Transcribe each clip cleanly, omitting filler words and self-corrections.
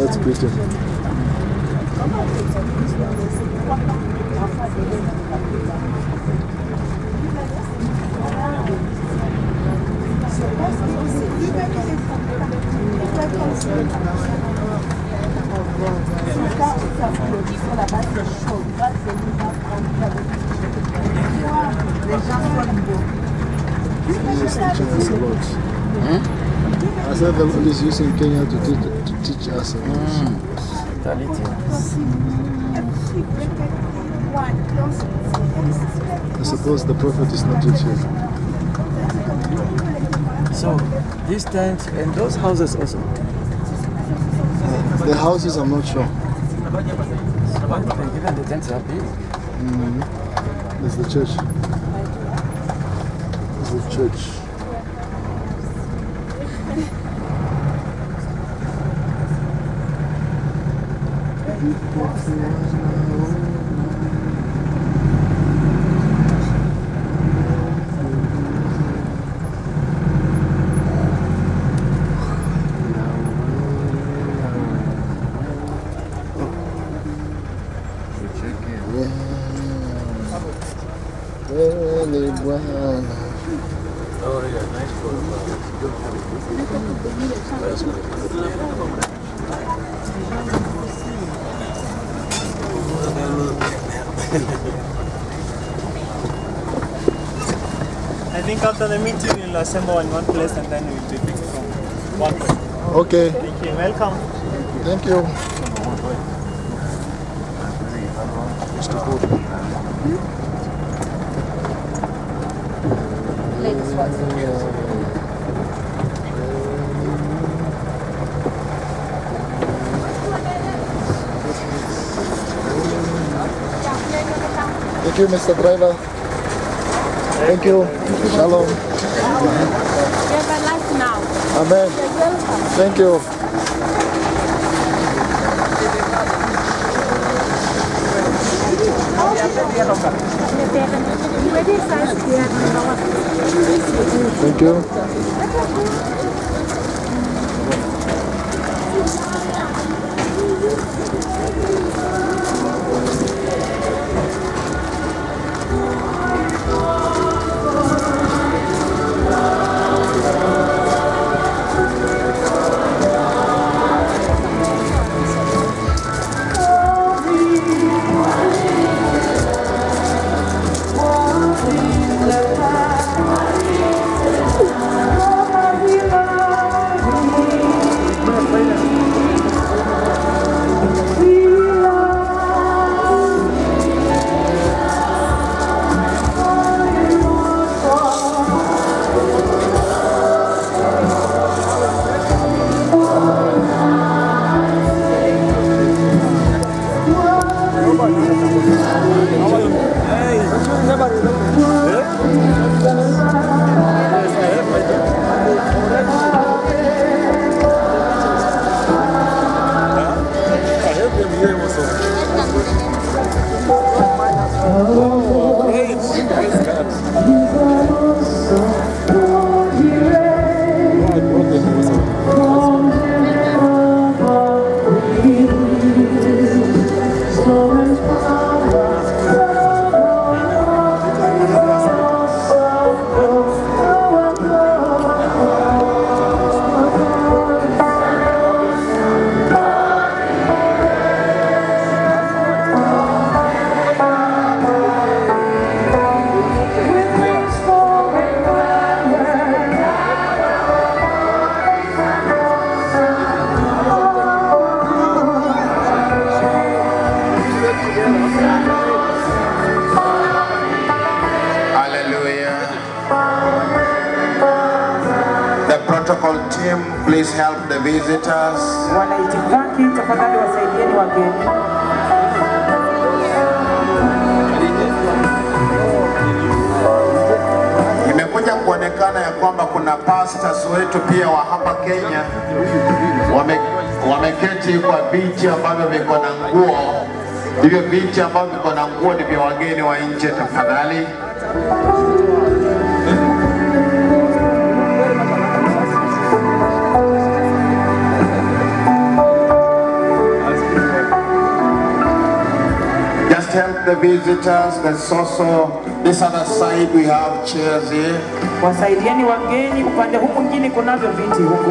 That's pretty. I said the Lord is using Kenya to teach us a lot. I suppose the prophet is not yet here. So, this tent and those houses also? The houses, I'm not sure. Given the tents are big. There's the church. There's the church. I think after the meeting we'll assemble in one place and then we'll be picked from one place. Okay. Thank you. Welcome. Thank you. Mr. Cody. Thank you, Mr. Driver. Thank you. Shalom. Have a nice now. Amen. Thank you. Thank you. Please help the visitors. Wanaitifaki, tafadhali wasaidieni wageni. Imekuja kuonekana ya kwamba kuna pastors wetu pia wa hapa Kenya wameketi kwa viti ambavyo viko na nguo. Hivyo viti ambavyo viko na nguo ni vya wageni wa nje, tafadhali. the visitors. There's also this other side, we have chairs here. Wasaidieni wageni, upande huu mwingine kunavyo viti huku.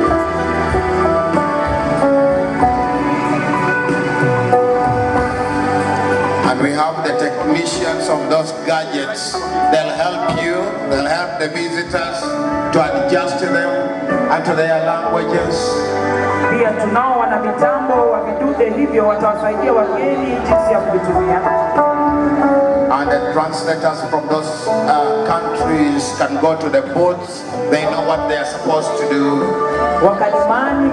And we have the technicians of those gadgets. They'll help you, they'll help the visitors to adjust to them and to their languages. Pia tunao wana mitambo wa vidude hivyo watawasaidia wageni jinsi ya kuvitumia. And the translators from those countries can go to the boats. They know what they are supposed to do. Wakalimani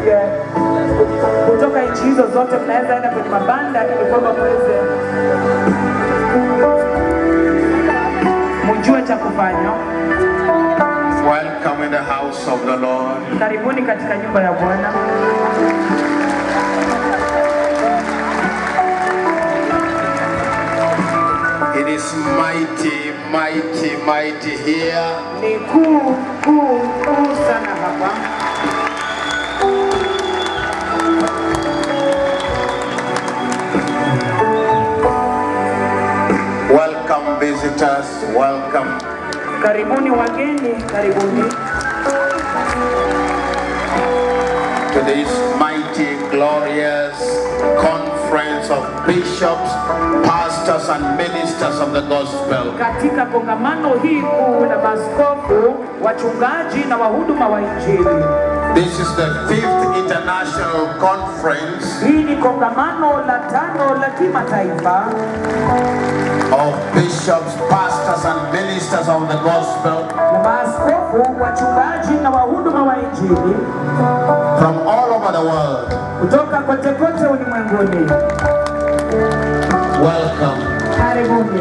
kutoka nchi hizo zote mnaweza enda kwenye mabanda ili kwamba muweze mjue cha kufanya. Welcome in the house of the Lord. Karibuni katika nyumba ya Bwana. It is mighty, mighty, mighty here. Ni kuu sana hapa. Welcome visitors, welcome. Karibuni wageni, karibuni. To this mighty, glorious conference of bishops, pastors and ministers of the gospel. Katika kongamano hii kuu la maaskofu, wachungaji na wahuduma wa Injili. This is the 5th international conference. Hii ni kongamano la 5 la kimataifa of bishops, pastors and ministers of the gospel. Na maaskofu, wachungaji na wahuduma wa Injili from all over the world. Kutoka kote kote ulimwenguni. Welcome. Karibuni.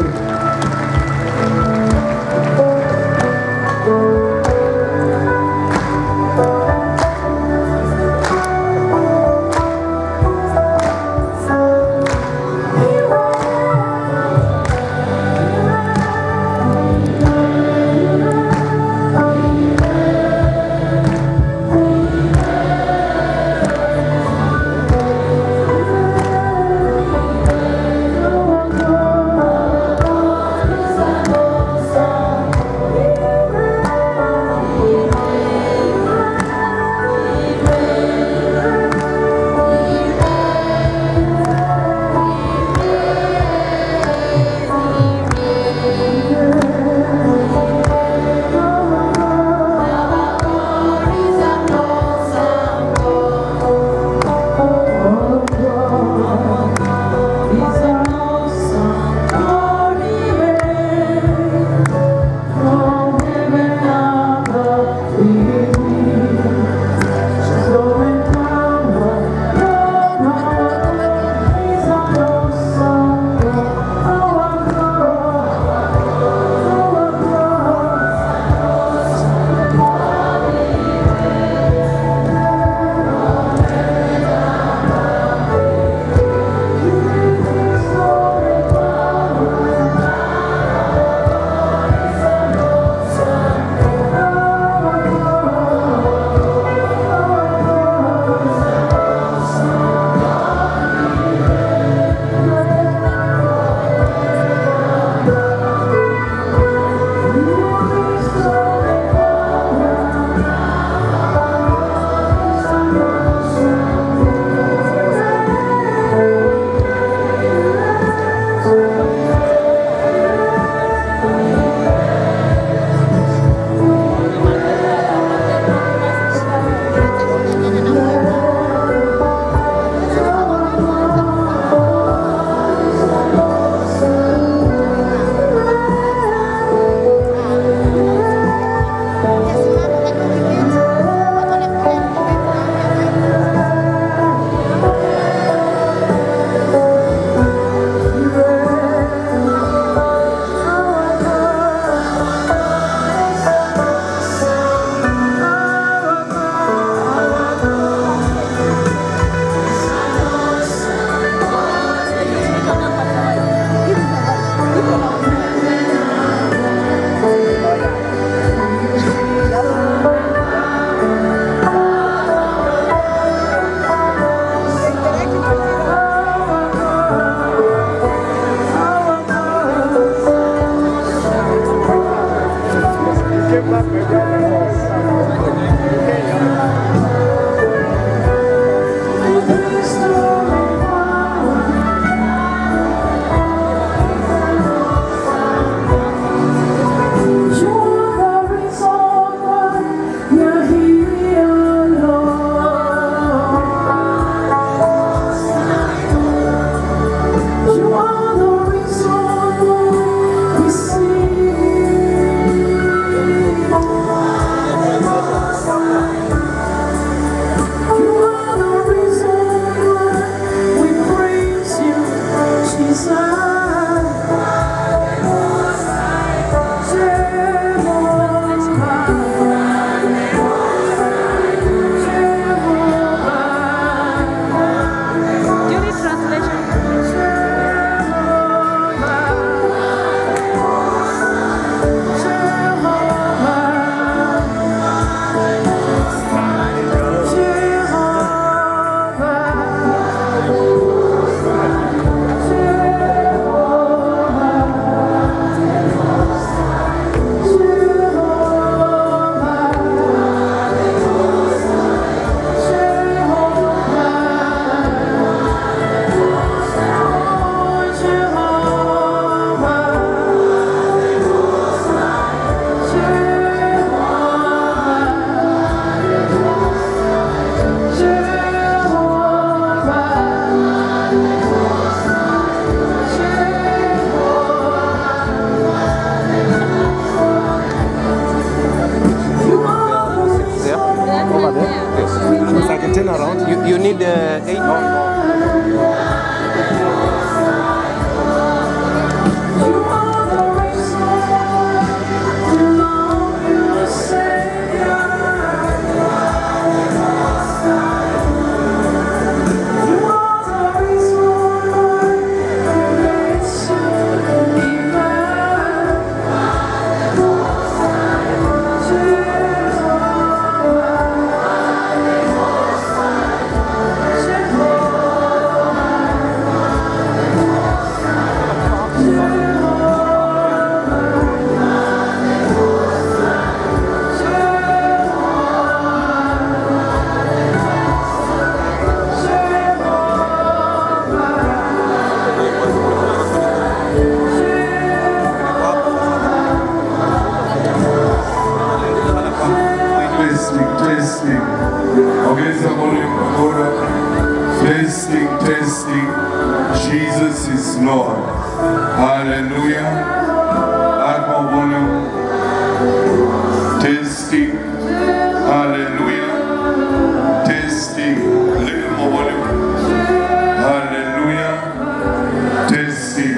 Testing. Jesus is Lord. Hallelujah. Add more volume. Testing. Hallelujah. Testing. Little more volume. Hallelujah. Testing.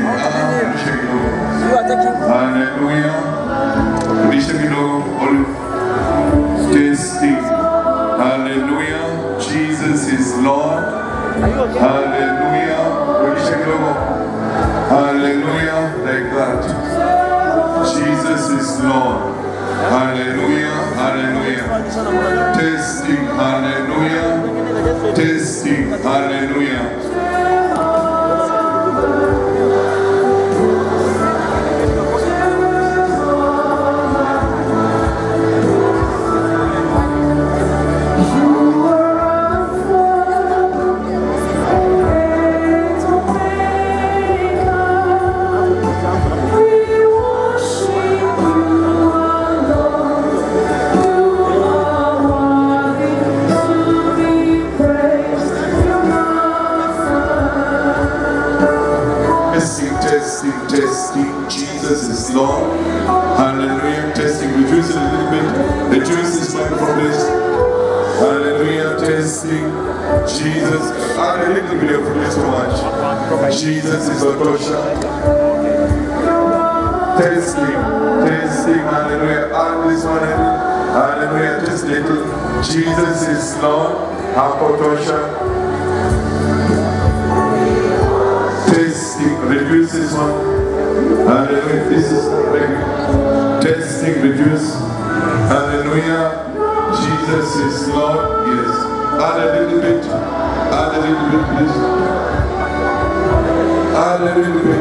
Hallelujah. Testing. Hallelujah. Jesus is Lord. Hallelujah. Hallelujah. Like that. Jesus is Lord. Hallelujah. Hallelujah. Testing. Hallelujah. Testing. Hallelujah. Testing, Jesus is Lord. Hallelujah. Testing, reduce it a little bit. Reduce this microphone. Hallelujah. Testing, Jesus. Add a little bit of this too much. Jesus is Otosha. Testing, hallelujah. Add this one in. Hallelujah. Just little. Jesus is Lord. Otosha. Testing, reduce this one. Hallelujah. This is testing, reduce. Hallelujah. Jesus is Lord. Yes. Add a little bit. Add a little bit, please. Add a little bit.